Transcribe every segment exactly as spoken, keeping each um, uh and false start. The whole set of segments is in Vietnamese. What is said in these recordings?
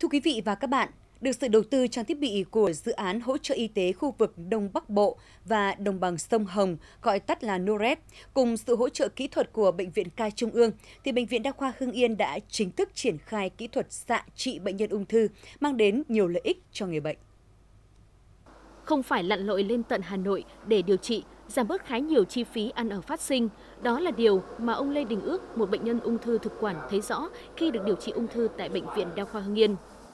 Thưa quý vị và các bạn, được sự đầu tư trang thiết bị của dự án hỗ trợ y tế khu vực Đông Bắc Bộ và đồng bằng sông Hồng, gọi tắt là nô rét, cùng sự hỗ trợ kỹ thuật của Bệnh viện Ca Trung ương, thì Bệnh viện Đa khoa Hưng Yên đã chính thức triển khai kỹ thuật xạ trị bệnh nhân ung thư, mang đến nhiều lợi ích cho người bệnh. Không phải lặn lội lên tận Hà Nội để điều trị, giảm bớt khá nhiều chi phí ăn ở phát sinh. Đó là điều mà ông Lê Đình Ước, một bệnh nhân ung thư thực quản thấy rõ khi được điều trị ung thư tại Bệnh viện Đa khoa Hưng Yên.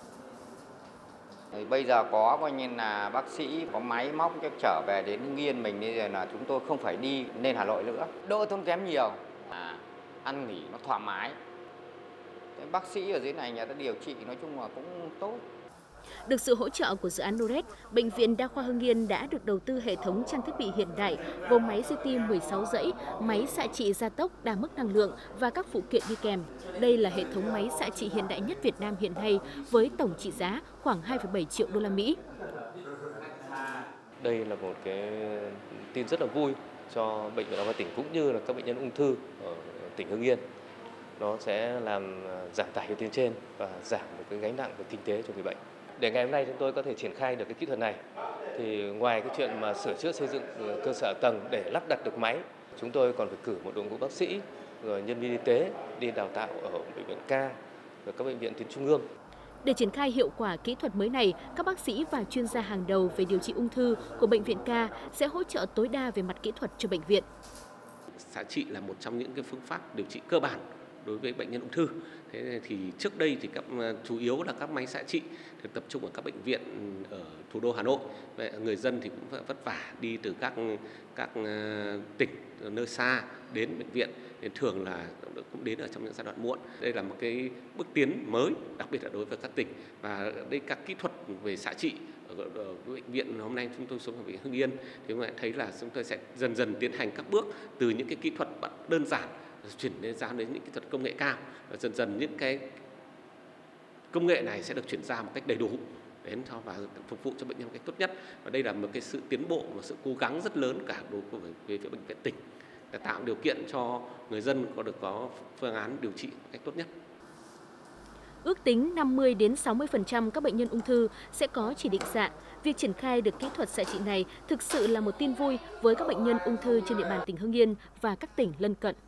Bây giờ có coi như là bác sĩ có máy móc cho trở về đến Hưng Yên mình, bây giờ là chúng tôi không phải đi lên Hà Nội nữa, đỡ tốn kém nhiều, à, ăn nghỉ nó thoải mái. Cái bác sĩ ở dưới này nhà ta điều trị nói chung là cũng tốt. Được sự hỗ trợ của dự án nô rét, Bệnh viện Đa khoa Hưng Yên đã được đầu tư hệ thống trang thiết bị hiện đại gồm máy xê tê mười sáu dãy, máy xạ trị gia tốc đa mức năng lượng và các phụ kiện đi kèm. Đây là hệ thống máy xạ trị hiện đại nhất Việt Nam hiện nay với tổng trị giá khoảng hai phẩy bảy triệu đô la Mỹ. Đây là một cái tin rất là vui cho Bệnh viện Đa khoa tỉnh cũng như là các bệnh nhân ung thư ở tỉnh Hưng Yên. Nó sẽ làm giảm tải cái tuyến trên và giảm được cái gánh nặng về kinh tế cho người bệnh. Để ngày hôm nay chúng tôi có thể triển khai được cái kỹ thuật này, thì ngoài cái chuyện mà sửa chữa xây dựng cơ sở tầng để lắp đặt được máy, chúng tôi còn phải cử một đội ngũ bác sĩ, rồi nhân viên y tế đi đào tạo ở Bệnh viện Ca và các bệnh viện tuyến trung ương. Để triển khai hiệu quả kỹ thuật mới này, các bác sĩ và chuyên gia hàng đầu về điều trị ung thư của Bệnh viện Ca sẽ hỗ trợ tối đa về mặt kỹ thuật cho bệnh viện. Xạ trị là một trong những cái phương pháp điều trị cơ bản đối với bệnh nhân ung thư. Thế thì trước đây thì các chủ yếu là các máy xạ trị thì tập trung ở các bệnh viện ở thủ đô Hà Nội. Vậy người dân thì cũng vất vả đi từ các các tỉnh nơi xa đến bệnh viện, thì thường là cũng đến ở trong những giai đoạn muộn. Đây là một cái bước tiến mới, đặc biệt là đối với các tỉnh, và đây các kỹ thuật về xạ trị ở, ở bệnh viện hôm nay chúng tôi xuống ở bệnh viện Hưng Yên thì chúng ta thấy là chúng tôi sẽ dần dần tiến hành các bước từ những cái kỹ thuật đơn giản chuyển ra đến những kỹ thuật công nghệ cao, và dần dần những cái công nghệ này sẽ được chuyển ra một cách đầy đủ đến cho và phục vụ cho bệnh nhân một cách tốt nhất. Và đây là một cái sự tiến bộ, một sự cố gắng rất lớn cả đối với về phía bệnh viện tỉnh để tạo điều kiện cho người dân có được có phương án điều trị một cách tốt nhất. Ước tính năm mươi đến sáu mươi phần trăm các bệnh nhân ung thư sẽ có chỉ định xạ. Việc triển khai được kỹ thuật xạ trị này thực sự là một tin vui với các bệnh nhân ung thư trên địa bàn tỉnh Hưng Yên và các tỉnh lân cận.